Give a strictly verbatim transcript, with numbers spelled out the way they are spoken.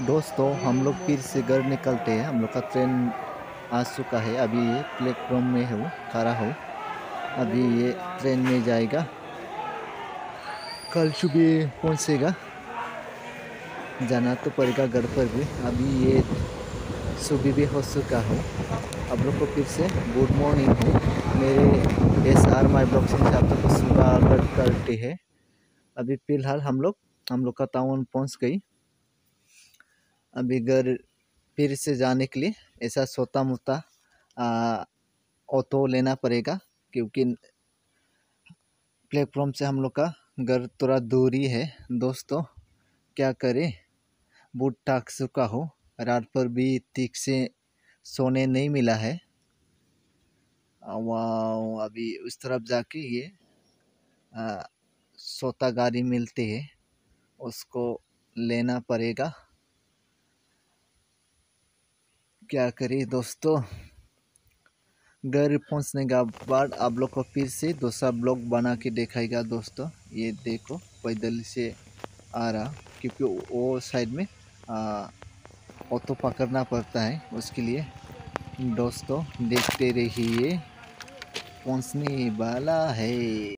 दोस्तों हम लोग फिर से घर निकलते हैं। हम लोग का ट्रेन आ चुका है। अभी ये प्लेटफॉर्म में हूँ, खड़ा हूँ। अभी ये ट्रेन में जाएगा, कल सुबह पहुँचेगा। जाना तो पड़ेगा घर पर भी। अभी ये सुबह भी हो चुका हूँ। आप लोग को फिर से गुड मॉर्निंग हो। मेरे एस आर माई ब्लॉग से आप लोग को स्वागत करते हैं। अभी फिलहाल हम लोग हम लोग का टाउन पहुँच गई। अभी घर फिर से जाने के लिए ऐसा छोटा मोटा ऑटो लेना पड़ेगा, क्योंकि प्लेटफॉर्म से हम लोग का घर थोड़ा दूरी है। दोस्तों क्या करें, बहुत थक चुका हो। रात पर भी ठीक से सोने नहीं मिला है। वाह, अभी उस तरफ जाके ये आ, छोटा गाड़ी मिलती है, उसको लेना पड़ेगा। क्या करें दोस्तों, घर पहुंचने के बाद आप लोग को फिर से दूसरा ब्लॉग बना के दिखाएगा। दोस्तों ये देखो, पैदल से आ रहा, क्योंकि वो साइड में आ, ऑटो पकड़ना पड़ता है उसके लिए। दोस्तों देखते रहिए, पहुंचने वाला है।